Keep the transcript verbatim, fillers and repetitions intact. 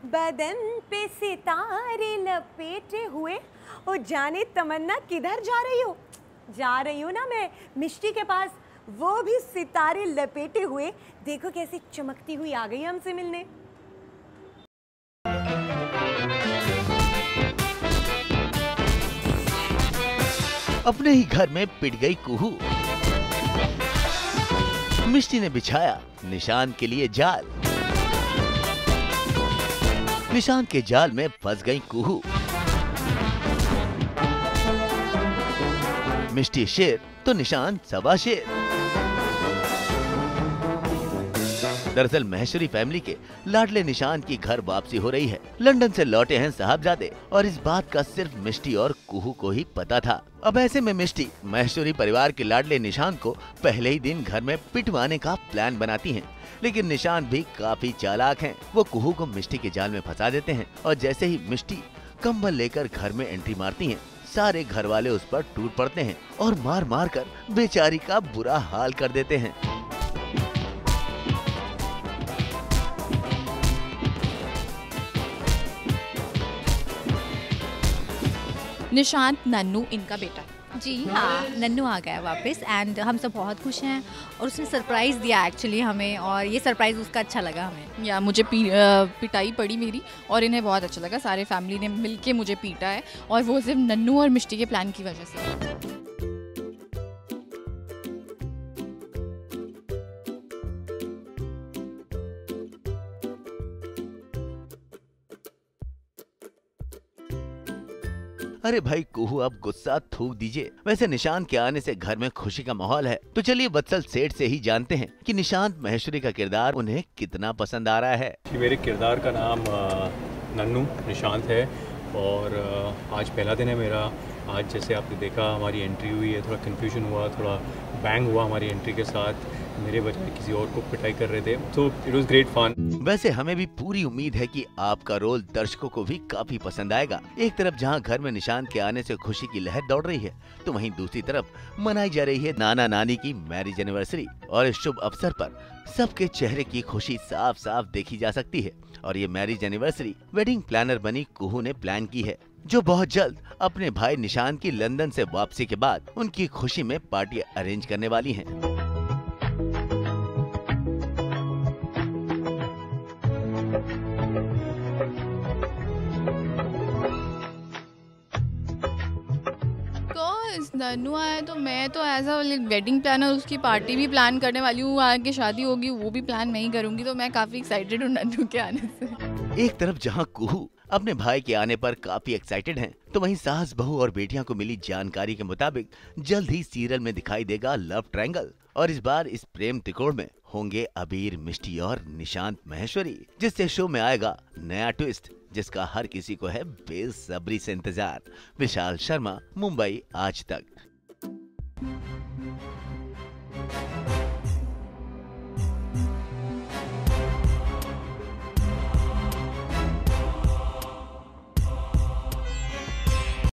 बदन पे सितारे लपेटे हुए, ओ जाने तमन्ना किधर जा रही हो? जा रही हूँ ना मैं मिष्टी के पास, वो भी सितारे लपेटे हुए। देखो कैसी चमकती हुई आ गई हमसे मिलने। अपने ही घर में पिट गई कुहू। मिष्टी ने बिछाया निशांत के लिए जाल। निशांत के जाल में फंस गई कुहू। मिष्टी शेर तो निशांत सवा शेर। दरअसल महेश्वरी फैमिली के लाडले निशांत की घर वापसी हो रही है। लंदन से लौटे हैं साहबजादे और इस बात का सिर्फ मिष्टी और कुहू को ही पता था। अब ऐसे में मिष्टी महेश्वरी परिवार के लाडले निशांत को पहले ही दिन घर में पिटवाने का प्लान बनाती हैं। लेकिन निशांत भी काफी चालाक हैं। वो कुहू को मिष्टी के जाल में फंसा देते हैं और जैसे ही मिष्टी कंबल लेकर घर में एंट्री मारती हैं, सारे घर वाले उस पर टूट पड़ते हैं और मार मार कर बेचारी का बुरा हाल कर देते हैं। निशांत नन्नू इनका बेटा। जी हाँ, नन्नू आ गया वापस एंड हम सब बहुत खुश हैं और उसने सरप्राइज़ दिया एक्चुअली हमें, और ये सरप्राइज़ उसका अच्छा लगा हमें। या मुझे पी, पिटाई पड़ी मेरी और इन्हें बहुत अच्छा लगा। सारे फैमिली ने मिलके मुझे पीटा है और वो सिर्फ नन्नू और मिष्टी के प्लान की वजह से। अरे भाई कुहू, अब गुस्सा थूक दीजिए। वैसे निशांत के आने से घर में खुशी का माहौल है, तो चलिए वत्सल सेठ से ही जानते हैं कि निशांत महेश्वरी का किरदार उन्हें कितना पसंद आ रहा है। मेरे किरदार का नाम नन्नू निशांत है और आज पहला दिन है मेरा। आज जैसे आपने देखा हमारी एंट्री हुई है, थोड़ा कन्फ्यूजन हुआ, थोड़ा बैंग हुआ हमारी एंट्री के साथ। मेरे बजाय किसी और को पिटाई कर रहे थे, तो इट वाज ग्रेट फन। वैसे हमें भी पूरी उम्मीद है कि आपका रोल दर्शकों को भी काफी पसंद आएगा। एक तरफ जहां घर में निशांत के आने से खुशी की लहर दौड़ रही है, तो वहीं दूसरी तरफ मनाई जा रही है नाना नानी की मैरिज एनिवर्सरी। और इस शुभ अवसर पर सबके चेहरे की खुशी साफ साफ देखी जा सकती है। और ये मैरिज एनिवर्सरी वेडिंग प्लानर बनी कुहू ने प्लान की है, जो बहुत जल्द अपने भाई निशांत की लंदन से वापसी के बाद उनकी खुशी में पार्टी अरेंज करने वाली हैं। नन्नू आया तो मैं तो एज अ वेडिंग प्लानर उसकी पार्टी भी प्लान करने वाली हूँ। आगे शादी होगी वो भी प्लान मैं ही करूँगी, तो मैं काफ़ी एक्साइटेड हूँ नन्नू के आने से। एक तरफ जहाँ कुहू अपने भाई के आने पर काफी एक्साइटेड हैं, तो वहीं सास, बहू और बेटियां को मिली जानकारी के मुताबिक जल्द ही सीरियल में दिखाई देगा लव ट्रायंगल। और इस बार इस प्रेम त्रिकोण में होंगे अबीर, मिष्टी और निशांत महेश्वरी, जिससे शो में आएगा नया ट्विस्ट, जिसका हर किसी को है बेसब्री से इंतजार। विशाल शर्मा, मुंबई आज तक।